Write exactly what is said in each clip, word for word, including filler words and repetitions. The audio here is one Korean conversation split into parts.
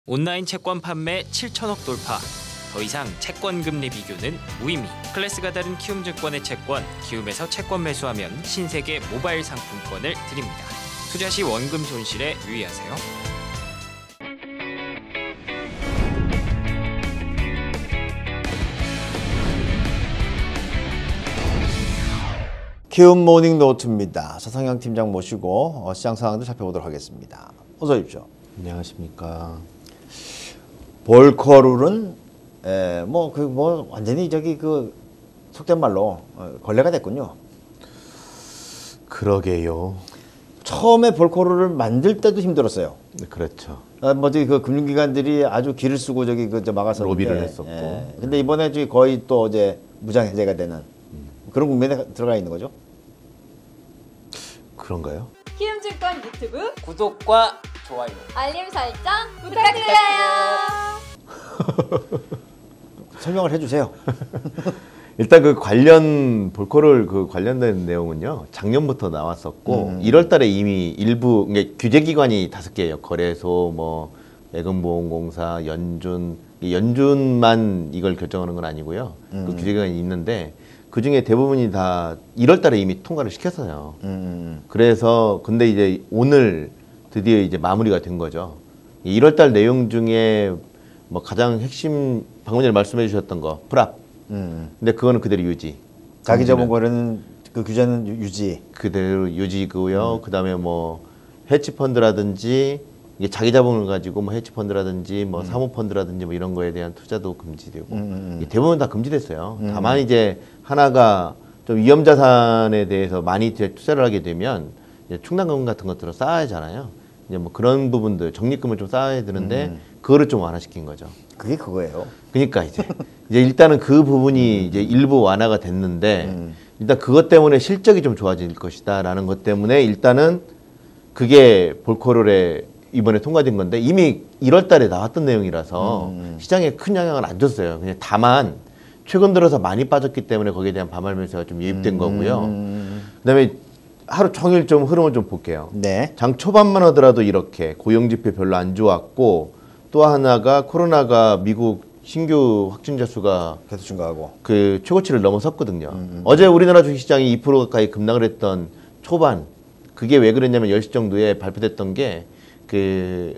온라인 채권 판매 칠천억 돌파. 더 이상 채권 금리 비교는 무의미. 클래스가 다른 키움증권의 채권, 키움에서 채권 매수하면 신세계 모바일 상품권을 드립니다. 투자 시 원금 손실에 유의하세요. 키움 모닝 노트입니다. 서상영 팀장 모시고 어, 시장 상황도 살펴보도록 하겠습니다. 어서 오십시오. 안녕하십니까. 볼커룰은 뭐 그 뭐 완전히 저기 그 속된 말로 어, 걸레가 됐군요. 그러게요. 처음에 볼커룰을 만들 때도 힘들었어요. 네, 그렇죠. 아, 뭐지 그 금융기관들이 아주 기를 쓰고 저기 그 막아서 로비를 했었고. 예. 근데 이번에 저기 거의 또 이제 무장 해제가 되는 음. 그런 국면에 들어가 있는 거죠. 그런가요? 키움증권 유튜브 구독과 좋아요, 알림 설정 부탁드려요. 설명을 해주세요. 일단 그 관련 볼커를 그 관련된 내용은요 작년부터 나왔었고 음. 일월달에 이미 일부 그러니까 규제기관이 다섯 개예요. 거래소, 뭐 애금보험공사, 연준, 연준만 이걸 결정하는 건 아니고요. 음. 그 규제기관이 있는데 그 중에 대부분이 다 일월달에 이미 통과를 시켰어요. 음. 그래서 근데 이제 오늘 드디어 이제 마무리가 된 거죠. 일월달 내용 중에 뭐 가장 핵심 방금 전에 말씀해 주셨던 거 프랍. 음. 근데 그거는 그대로 유지. 자기 자본 거래는 그 규제는 유지. 그대로 유지고요. 음. 그다음에 뭐 헤지펀드라든지 이게 자기 자본을 가지고 뭐 헤지펀드라든지 뭐 음. 사모펀드라든지 뭐 이런 거에 대한 투자도 금지되고 음. 대부분 다 금지됐어요. 음. 다만 이제 하나가 좀 위험 자산에 대해서 많이 투자를 하게 되면 이제 충당금 같은 것들을 쌓아야 하잖아요. 이제 뭐 그런 부분들 적립금을 좀 쌓아야 되는데 음. 그거를 좀 완화시킨 거죠. 그게 그거예요. 그러니까 이제 이제 일단은 그 부분이 음. 이제 일부 완화가 됐는데 음. 일단 그것 때문에 실적이 좀 좋아질 것이다라는 것 때문에 일단은 그게 볼커룰에 이번에 통과된 건데 이미 일월달에 나왔던 내용이라서 음. 시장에 큰 영향을 안 줬어요. 그냥 다만 최근 들어서 많이 빠졌기 때문에 거기에 대한 반발 매수가 좀 유입된 음. 거고요. 그다음에 하루 종일 좀 흐름을 좀 볼게요. 네. 장 초반만 하더라도 이렇게 고용지표 별로 안 좋았고 또 하나가 코로나가 미국 신규 확진자 수가 계속 증가하고 그 최고치를 넘어섰거든요. 음. 어제 우리나라 주식시장이 이 퍼센트 가까이 급락을 했던 초반 그게 왜 그랬냐면 열 시 정도에 발표됐던 게 그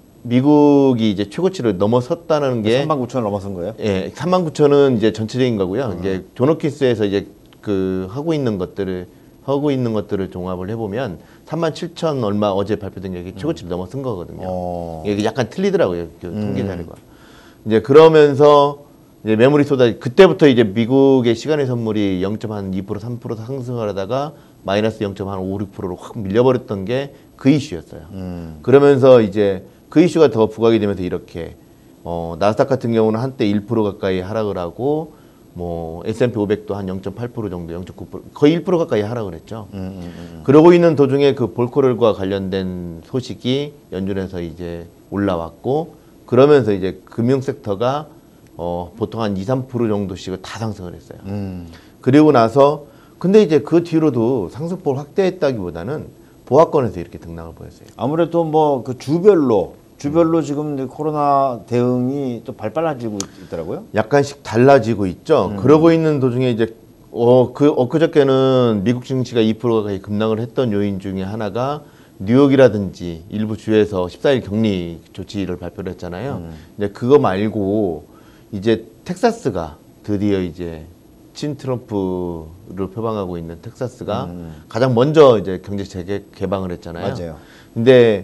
미국이 이제 최고치를 넘어섰다는 게 삼만 구천을 넘어선 거예요? 예, 삼만 구천은 이제 전체적인 거고요. 음. 이제 존호키스에서 이제 그 하고 있는 것들을 하고 있는 것들을 종합을 해보면 삼만 칠천 얼마 어제 발표된 게 최고치를 음. 넘어선 거거든요. 어. 이게 약간 틀리더라고요. 그 통계 자료가. 음. 이제 그러면서 이제 매물이 쏟아 그때부터 이제 미국의 시간의 선물이 영 점 이 퍼센트 삼 퍼센트 상승을 하다가 마이너스 영 점 오 육 퍼센트로 확 밀려버렸던 게 그 이슈였어요. 음. 그러면서 이제 그 이슈가 더 부각이 되면서 이렇게 어, 나스닥 같은 경우는 한때 일 퍼센트 가까이 하락을 하고 뭐 에스 앤 피 오백도 한 영 점 팔 퍼센트 정도, 영 점 구 퍼센트 거의 일 퍼센트 가까이 하락을 했죠. 음, 음, 음. 그러고 있는 도중에 그 볼커룰과 관련된 소식이 연준에서 이제 올라왔고 그러면서 이제 금융 섹터가 어, 보통 한 이, 삼 퍼센트 정도씩을 다 상승을 했어요. 음. 그리고 나서 근데 이제 그 뒤로도 상승폭을 확대했다기보다는 보합권에서 이렇게 등락을 보였어요. 아무래도 뭐 그 주별로 주별로 음. 지금 코로나 대응이 또 발달해지고 있더라고요. 약간씩 달라지고 있죠. 음. 그러고 있는 도중에 이제 어, 그 엊그저께는 미국 증시가 이 퍼센트 가까이 급락을 했던 요인 중에 하나가 뉴욕이라든지 일부 주에서 십사 일 격리 조치를 발표를 했잖아요. 음. 근데 그거 말고 이제 텍사스가 드디어 이제 친 트럼프를 표방하고 있는 텍사스가 음. 가장 먼저 이제 경제 재개 개방을 했잖아요. 맞아요. 근데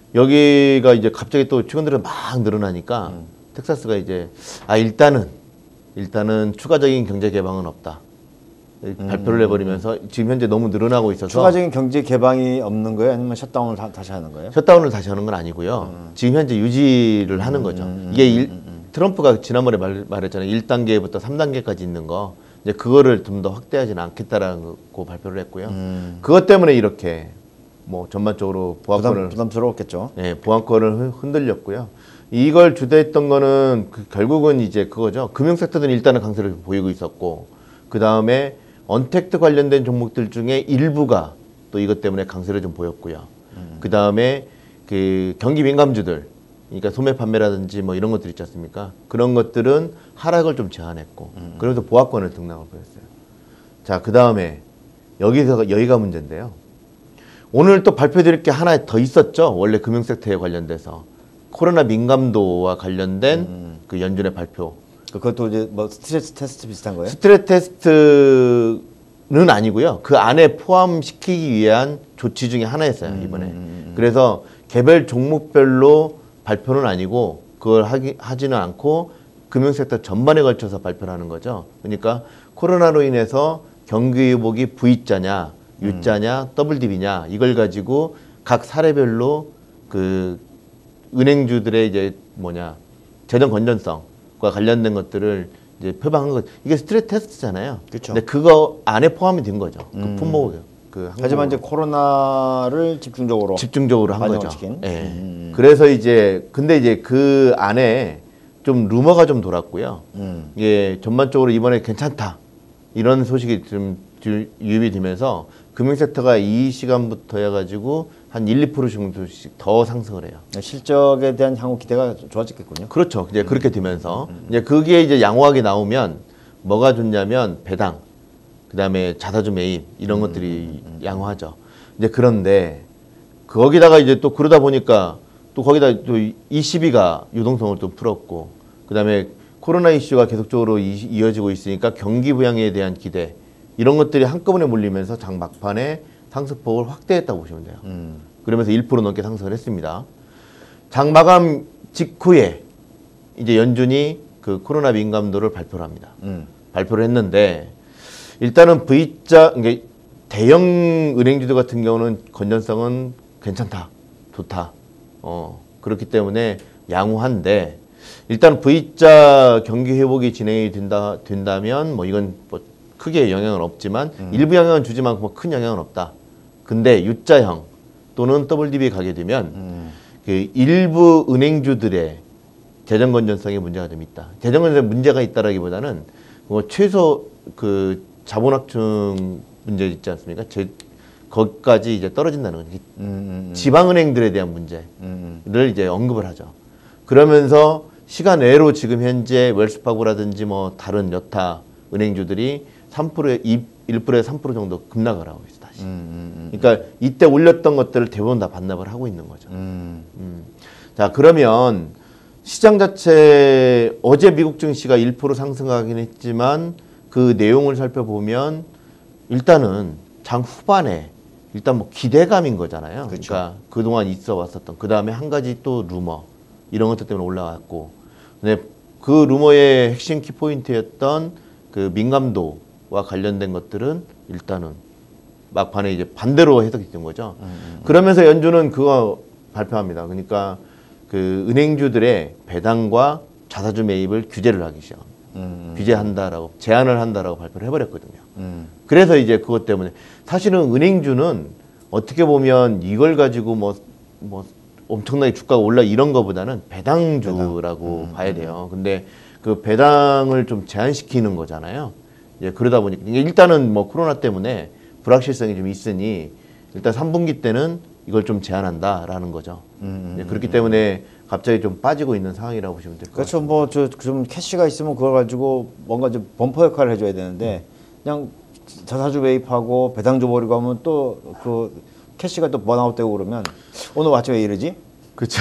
여기가 이제 갑자기 또 최근 들어 막 늘어나니까 음. 텍사스가 이제 아 일단은 일단은 추가적인 경제 개방은 없다. 음. 발표를 해버리면서 지금 현재 너무 늘어나고 있어서 추가적인 경제 개방이 없는 거예요? 아니면 셧다운을 다, 다시 하는 거예요? 셧다운을 다시 하는 건 아니고요. 음. 지금 현재 유지를 하는 거죠. 음. 이게 일, 트럼프가 지난번에 말, 말했잖아요. 일 단계부터 삼 단계까지 있는 거 이제 그거를 좀 더 확대하지는 않겠다라고 발표를 했고요. 음. 그것 때문에 이렇게 뭐 전반적으로 보안권을 부담, 부담스러웠겠죠. 예, 보안권을 흔들렸고요. 이걸 주도했던 거는 그 결국은 이제 그거죠. 금융 섹터는 일단은 강세를 보이고 있었고 그 다음에 언택트 관련된 종목들 중에 일부가 또 이것 때문에 강세를 좀 보였고요. 음. 그 다음에 그 경기 민감주들 그러니까 소매 판매라든지 뭐 이런 것들 있지 않습니까? 그런 것들은 하락을 좀 제한했고 음. 그래서 보합권을 등락을 보였어요. 자, 그 다음에 여기서 여기가 문제인데요. 오늘 또 발표드릴 게 하나 더 있었죠. 원래 금융섹터에 관련돼서 코로나 민감도와 관련된 음. 그 연준의 발표. 그것도 이제 뭐 스트레스 테스트 비슷한 거예요? 스트레스 테스트는 아니고요. 그 안에 포함시키기 위한 조치 중에 하나였어요, 이번에. 음. 그래서 개별 종목별로 발표는 아니고 그걸 하기, 하지는 않고 금융섹터 전반에 걸쳐서 발표를 하는 거죠. 그러니까 코로나로 인해서 경기 회복이 V자냐, U자냐, 더블디비냐 이걸 가지고 각 사례별로 그 은행주들의 이제 뭐냐 재정 건전성과 관련된 것들을 이제 표방한 것. 이게 스트레스 테스트잖아요. 그쵸. 근데 그거 안에 포함이 된 거죠. 그 음. 품목 그 하지만 이제 코로나를 집중적으로 집중적으로 한 반영을 거죠. 시킨? 예. 음. 그래서 이제 근데 이제 그 안에 좀 루머가 좀 돌았고요. 음. 이게 전반적으로 이번에 괜찮다 이런 소식이 좀 주- 유입이 되면서 금융섹터가 이 시간부터 해가지고 한 일, 이 퍼센트 정도씩 더 상승을 해요. 실적에 대한 향후 기대가 좋아졌겠군요. 그렇죠. 이제 그렇게 되면서 이제 그게 이제 양호하게 나오면 뭐가 좋냐면 배당, 그다음에 자사주 매입 이런 것들이 양호하죠. 이제 그런데 거기다가 이제 또 그러다 보니까 또 거기다 또 이씨비가 유동성을 또 풀었고 그다음에 코로나 이슈가 계속적으로 이, 이어지고 있으니까 경기 부양에 대한 기대 이런 것들이 한꺼번에 몰리면서 장 막판에 상승폭을 확대했다고 보시면 돼요. 음. 그러면서 일 퍼센트 넘게 상승을 했습니다. 장 마감 직후에 이제 연준이 그 코로나 민감도를 발표를 합니다. 음. 발표를 했는데 일단은 V자 그러니까 대형 은행주들 같은 경우는 건전성은 괜찮다, 좋다. 어 그렇기 때문에 양호한데 일단 V자 경기 회복이 진행이 된다 된다면 뭐 이건 뭐 크게 영향은 없지만 음. 일부 영향은 주지만 뭐 큰 영향은 없다. 근데 U자형 또는 더블디비 가게 되면 음. 그 일부 은행주들의 재정 건전성에 문제가 좀 있다. 재정 건전성에 문제가 있다라기보다는 뭐 최소 그 자본확충 문제 있지 않습니까? 제 거기까지 이제 떨어진다는 거죠. 음. 음. 지방은행들에 대한 문제를 음. 이제 언급을 하죠. 그러면서 시간 외로 지금 현재 웰스파고라든지 뭐 다른 여타 은행주들이 삼 퍼센트에 일 퍼센트에 삼 퍼센트 정도 급락을 하고 있어 다시. 음. 그러니까 이때 올렸던 것들을 대부분 다 반납을 하고 있는 거죠. 음. 음. 자 그러면 시장 자체 어제 미국 증시가 일 퍼센트 상승하긴 했지만 그 내용을 살펴보면 일단은 장 후반에 일단 뭐 기대감인 거잖아요. 그쵸. 그러니까 그동안 있어 왔었던 그 다음에 한 가지 또 루머 이런 것들 때문에 올라왔고 근데 그 루머의 핵심 키포인트였던 그 민감도와 관련된 것들은 일단은 막판에 이제 반대로 해석이 된 거죠. 음. 그러면서 연준은 그거 발표합니다. 그러니까 그 은행주들의 배당과 자사주 매입을 규제를 하기 시작합니다. 음. 규제한다라고 제한을 한다라고 발표를 해버렸거든요. 음. 그래서 이제 그것 때문에 사실은 은행주는 어떻게 보면 이걸 가지고 뭐 뭐 엄청나게 주가가 올라 이런 거보다는 배당주라고 배당. 봐야 돼요. 근데 그 배당을 좀 제한시키는 거잖아요. 예, 그러다 보니까 일단은 뭐 코로나 때문에 불확실성이 좀 있으니 일단 삼 분기 때는 이걸 좀 제한한다라는 거죠. 음. 예, 그렇기 때문에 갑자기 좀 빠지고 있는 상황이라고 보시면 될 것 같아요. 그렇죠. 뭐 저 좀 캐시가 있으면 그걸 가지고 뭔가 좀 범퍼 역할을 해줘야 되는데 그냥 자사주 매입하고 배당 줘버리고 하면 또 그 캐시가 또 번아웃되고 그러면 오늘 아침에 왜 이러지? 그렇죠.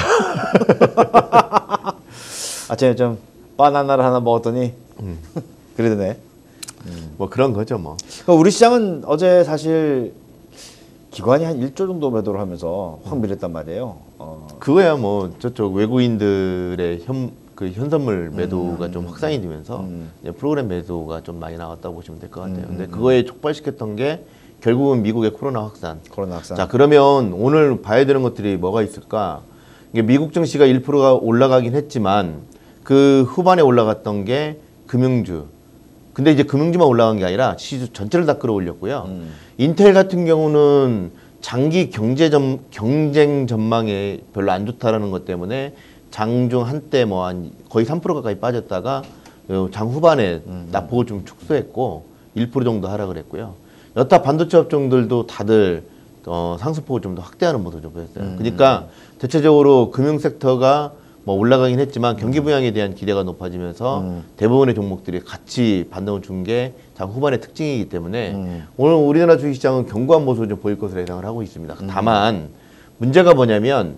아침에 좀 바나나를 하나 먹었더니 음. 그러더네. 뭐 그런 거죠, 뭐. 그러니까 우리 시장은 어제 사실 기관이 한 일 조 정도 매도를 하면서 확 밀렸단 말이에요. 어. 그거야 뭐 저쪽 외국인들의 현, 그 현선물 매도가 좀 확산이 되면서 음. 이제 프로그램 매도가 좀 많이 나왔다고 보시면 될 것 같아요. 음. 근데 그거에 촉발시켰던 게 결국은 미국의 코로나 확산. 코로나 확산. 자 그러면 오늘 봐야 되는 것들이 뭐가 있을까? 이게 미국 증시가 일 퍼센트가 올라가긴 했지만 그 후반에 올라갔던 게 금융주. 근데 이제 금융주만 올라간 게 아니라 시주 전체를 다 끌어올렸고요. 음. 인텔 같은 경우는 장기 경제 점, 경쟁 전망에 별로 안 좋다라는 것 때문에 장중 한때 뭐 한 거의 삼 퍼센트 가까이 빠졌다가 장 후반에 음. 낙폭을 좀 축소했고 일 퍼센트 정도 하락을 했고요. 여타 반도체 업종들도 다들 어, 상승폭을 좀 더 확대하는 모습을 좀 보였어요. 음. 그러니까 대체적으로 금융 섹터가 뭐 올라가긴 했지만 경기 부양에 대한 기대가 높아지면서 음. 대부분의 종목들이 같이 반등을 준 게 장 후반의 특징이기 때문에 음. 오늘 우리나라 주식시장은 견고한 모습을 좀 보일 것으로 예상을 하고 있습니다. 음. 다만 문제가 뭐냐면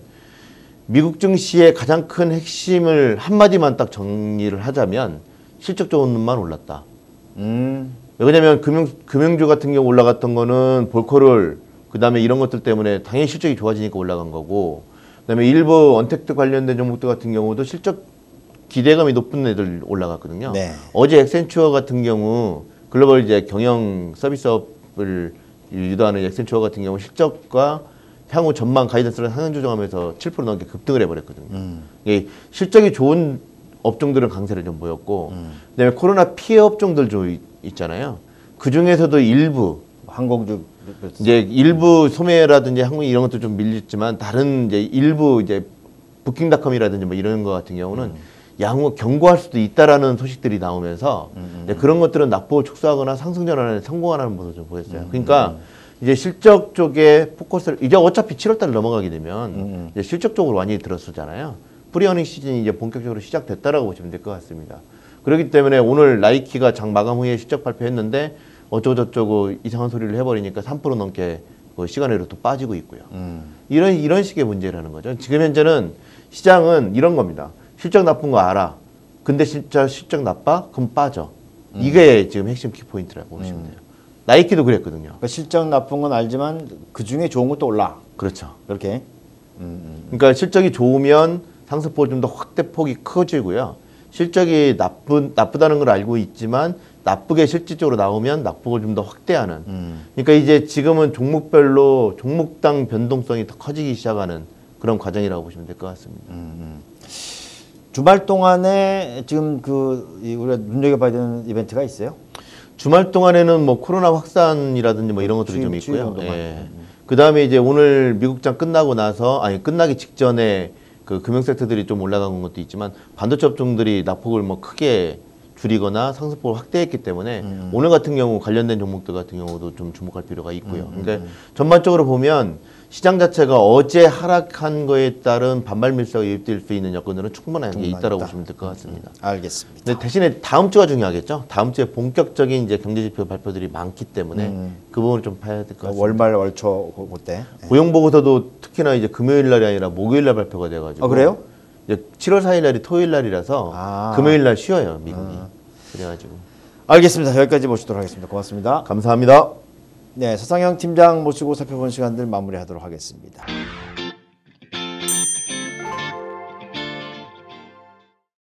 미국 증시의 가장 큰 핵심을 한마디만 딱 정리를 하자면 실적 좋은만 올랐다. 음. 왜냐면 금융, 금융주 같은 경우 올라갔던 거는 볼코를 그 다음에 이런 것들 때문에 당연히 실적이 좋아지니까 올라간 거고 그 다음에 일부 언택트 관련된 종목들 같은 경우도 실적 기대감이 높은 애들 올라갔거든요. 네. 어제 엑센추어 같은 경우 글로벌 이제 경영 서비스업을 유도하는 엑센추어 같은 경우 실적과 향후 전망 가이던스를 상향 조정하면서 칠 퍼센트 넘게 급등을 해버렸거든요. 음. 이 실적이 좋은 업종들은 강세를 좀 보였고 음. 그다음에 코로나 피해 업종들 좀 있- 있잖아요. 그 중에서도 일부 항공주 이제 일부 소매라든지 항공 이런 것도 좀 밀렸지만 다른 이제 일부 이제 부킹닷컴이라든지 뭐 이런 거 같은 경우는 음. 양호 경고할 수도 있다라는 소식들이 나오면서 음. 이제 그런 것들은 낙폭을 축소하거나 상승 전환에 성공하는 모습을 좀 보였어요. 음. 그러니까 이제 실적 쪽에 포커스를 이제 어차피 칠월 달 넘어가게 되면 음. 이제 실적 쪽으로 많이 들어서잖아요. 프리어닝 시즌이 이제 본격적으로 시작됐다라고 보시면 될 것 같습니다. 그렇기 때문에 오늘 나이키가 장 마감 후에 실적 발표했는데 어쩌고저쩌고 이상한 소리를 해버리니까 삼 퍼센트 넘게 그 시간으로 또 빠지고 있고요. 음. 이런 이런 식의 문제라는 거죠. 지금 현재는 시장은 이런 겁니다. 실적 나쁜 거 알아. 근데 진짜 실적 나빠? 그럼 빠져. 이게 지금 핵심 키포인트라고 보시면 돼요. 나이키도 그랬거든요. 그러니까 실적 나쁜 건 알지만 그 중에 좋은 것도 올라. 그렇죠. 그렇게. 음. 그러니까 실적이 좋으면 상승폭이 좀 더 확대폭이 커지고요. 실적이 나쁜 나쁘다는 걸 알고 있지만 나쁘게 실질적으로 나오면 낙폭을 좀 더 확대하는. 음. 그러니까 이제 지금은 종목별로 종목당 변동성이 더 커지기 시작하는 그런 과정이라고 보시면 될 것 같습니다. 음. 주말 동안에 지금 그 이 우리가 눈여겨봐야 되는 이벤트가 있어요? 주말 동안에는 뭐 코로나 확산이라든지 뭐 이런 것들이 추위- 좀 추위 있고요. 정도만. 예. 그 다음에 이제 오늘 미국장 끝나고 나서 아니 끝나기 직전에 그 금융 섹터들이 좀 올라간 것도 있지만 반도체 업종들이 낙폭을 뭐 크게 줄이거나 상승폭을 확대했기 때문에 음. 오늘 같은 경우 관련된 종목들 같은 경우도 좀 주목할 필요가 있고요. 음, 그러니까 전반적으로 보면 시장 자체가 어제 하락한 거에 따른 반발 밀세가 유입될 수 있는 여건들은 충분하게 충분하다. 있다라고 보시면 될 것 같습니다. 알겠습니다. 근데 대신에 다음 주가 중요하겠죠. 다음 주에 본격적인 이제 경제 지표 발표들이 많기 때문에 음. 그 부분을 좀 봐야 될 것 같습니다. 월말 월초 그때. 고용 보고서도 특히나 이제 금요일 날이 아니라 목요일 날 발표가 돼가지고. 아, 그래요? 이제 칠월 사일 날이 토요일 날이라서 아. 금요일 날 쉬어요 미국이. 아. 그래가지고. 알겠습니다. 여기까지 모시도록 하겠습니다. 고맙습니다. 감사합니다. 네, 서상영 팀장 모시고 살펴본 시간들 마무리하도록 하겠습니다.